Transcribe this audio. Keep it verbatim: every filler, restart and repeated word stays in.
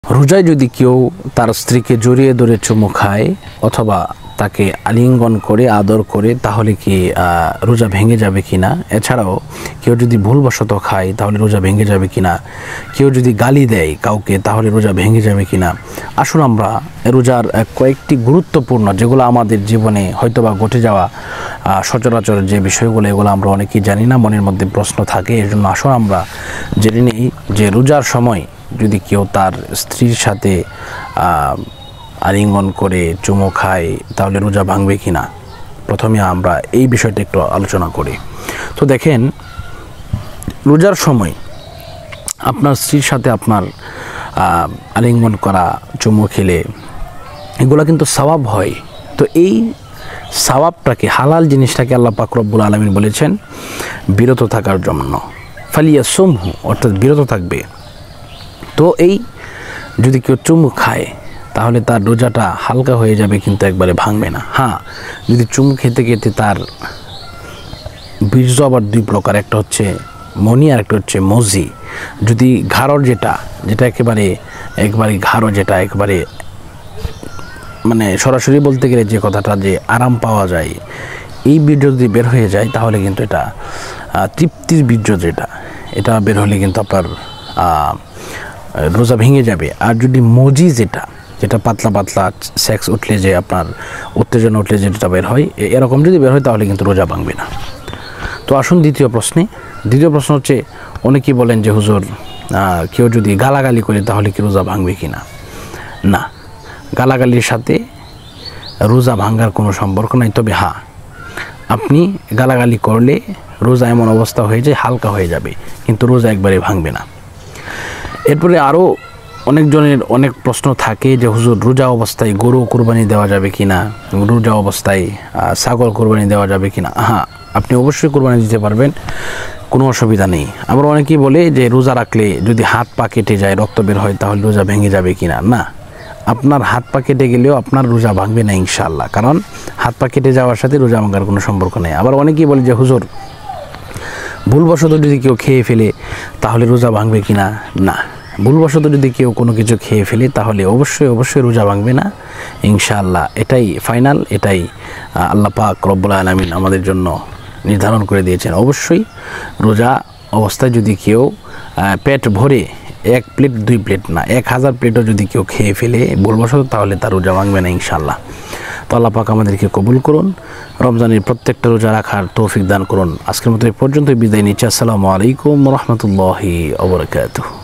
রোজায় যদি কেউ তার স্ত্রীকে জড়িয়ে ধরে চুমু খায় অথবা তাকে আলিঙ্গন করে আদর করে তাহলে কি রোজা ভেঙে যাবে কিনা, এছাড়াও কেউ যদি ভুলবশত খায় তাহলে রোজা ভেঙে যাবে কিনা, কেউ যদি গালি দেয় কাউকে তাহলে রোজা ভেঙে যাবে কিনা, আসুন আমরা রোজার কয়েকটি গুরুত্বপূর্ণ যেগুলো আমাদের জীবনে হয়তোবা ঘটে যাওয়া সচরাচর যে বিষয়গুলো এগুলো আমরা অনেকেই জানি না, মনের মধ্যে প্রশ্ন থাকে। এর জন্য আসুন আমরা জেনে নিই যে রোজার সময় যদি কেউ তার স্ত্রীর সাথে আলিঙ্গন করে চুমু খায় তাহলে রোজা ভাঙবে কি না। প্রথমে আমরা এই বিষয়টা একটু আলোচনা করি। তো দেখেন, রোজার সময় আপনার স্ত্রীর সাথে আপনার আলিঙ্গন করা, চুমু খেলে এগুলো কিন্তু সওয়াব হয়। তো এই সওয়াবটাকে, হালাল জিনিসটাকে আল্লাহ পাক রব্বুল আলামিন বলেছেন বিরত থাকার জন্য, ফালিয়াসুমহু, অর্থাৎ বিরত থাকবে। তো এই যদি কেউ চুমু খায় তাহলে তার রোজাটা হালকা হয়ে যাবে, কিন্তু একবারে ভাঙবে না। হ্যাঁ, যদি চুমু খেতে খেতে তার বীর্য আবার দুই প্রকার, একটা হচ্ছে মনি আর একটা হচ্ছে মজি। যদি ঘাড়র যেটা যেটা একেবারে একবারে ঘাড়ো যেটা একেবারে মানে সরাসরি বলতে গেলে যে কথাটা যে আরাম পাওয়া যায়, এই বীর্য যদি বের হয়ে যায় তাহলে কিন্তু এটা তৃপ্তির বীর্য, যেটা এটা বের হলে কিন্তু আপনার রোজা ভেঙে যাবে। আর যদি মজি যেটা যেটা পাতলা পাতলা সেক্স উঠলে যে আপনার উত্তেজনা উঠলে যেটা বের হয়, এরকম যদি বের হয় তাহলে কিন্তু রোজা ভাঙবে না। তো আসুন দ্বিতীয় প্রশ্নে। দ্বিতীয় প্রশ্ন হচ্ছে, অনেকেই বলেন যে হুজুর কেউ যদি গালাগালি করে তাহলে কি রোজা ভাঙবে কি না। না, গালাগালির সাথে রোজা ভাঙার কোনো সম্পর্ক নাই। তবে হ্যাঁ, আপনি গালাগালি করলে রোজা এমন অবস্থা হয়ে যায় হালকা হয়ে যাবে, কিন্তু রোজা একবারে ভাঙবে না। এরপরে আরও অনেকজনের অনেক প্রশ্ন থাকে যে হুজুর রোজা অবস্থায় গরু কোরবানি দেওয়া যাবে কি না, রোজা অবস্থায় ছাগল কোরবানি দেওয়া যাবে কি না। হ্যাঁ, আপনি অবশ্যই কোরবানি দিতে পারবেন, কোনো অসুবিধা নেই। আবার অনেকেই বলে যে রোজা রাখলে যদি হাত পা কেটে যায়, রক্ত বের হয়, তাহলে রোজা ভেঙে যাবে কি না। না, আপনার হাত পা কেটে গেলেও আপনার রোজা ভাঙবে না ইনশাআল্লাহ, কারণ হাত পা কেটে যাওয়ার সাথে রোজা ভাঙার কোনো সম্পর্ক নেই। আবার অনেকেই বলে যে হুজুর ভুলবশত যদি কেউ খেয়ে ফেলে তাহলে রোজা ভাঙবে কি না। না, ভুলবশত যদি কেউ কোনো কিছু খেয়ে ফেলে তাহলে অবশ্যই অবশ্যই রোজা ভাঙবে না ইনশাআল্লাহ। এটাই ফাইনাল, এটাই আল্লাহ পাক রব্বুল আলামিন আমাদের জন্য নির্ধারণ করে দিয়েছেন। অবশ্যই রোজা অবস্থায় যদি কেউ পেট ভরে এক প্লেট দুই প্লেট না এক হাজার প্লেটও যদি কেউ খেয়ে ফেলে ভুলবশত, তাহলে তার রোজা ভাঙবে না ইনশাআল্লাহ। তো আল্লাহ পাক আমাদেরকে কবুল করুন, রমজানের প্রত্যেকটা রোজা রাখার তৌফিক দান করুন। আজকের মতো এই পর্যন্তই বিদায় নিচ্ছি। আসসালামু আলাইকুম ওয়া রাহমাতুল্লাহি ওয়া বারাকাতুহু।